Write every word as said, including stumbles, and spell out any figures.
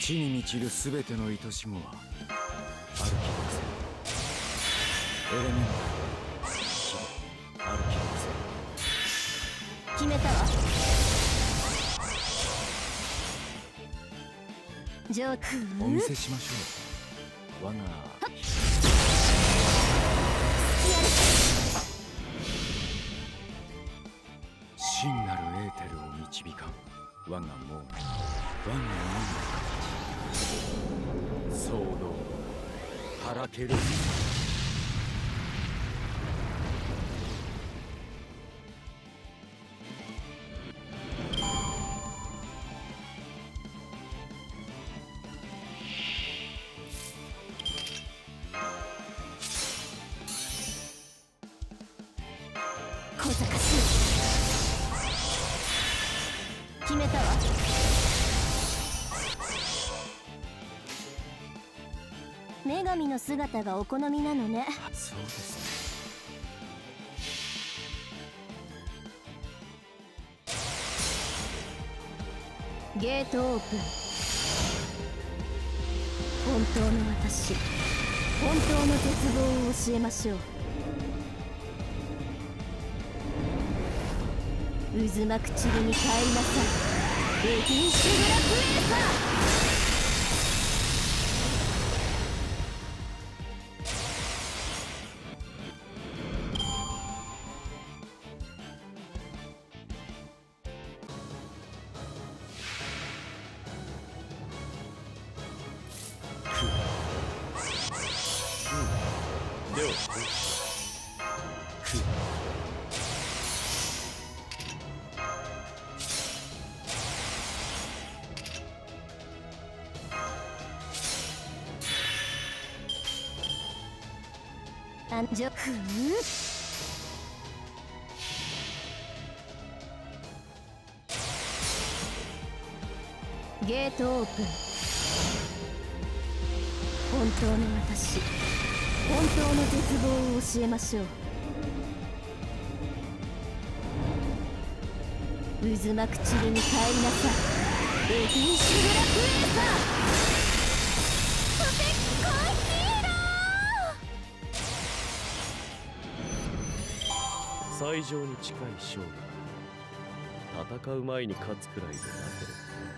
地に満ちるすべての愛しむはある気がせエレメンタル火である気がせ決めたわ。上空お見せしましょう。我が真なるエーテルを導かん我が門我が門の形騒動はらける小賢しい。決めたわ。女神の姿がお好みなのね。 そうですね。ゲートオープン。本当の私、本当の絶望を教えましょう。渦巻く塵に帰りなさい。エディンシュブラクエーサでは安城くんゲートオープン。本当の私、本当の絶望を教えましょう。渦巻く塵に帰りなさい。エディンシュブラクエーサーとてっこいヒーロー。 最上に近い勝利。戦う前に勝つくらいでなければ。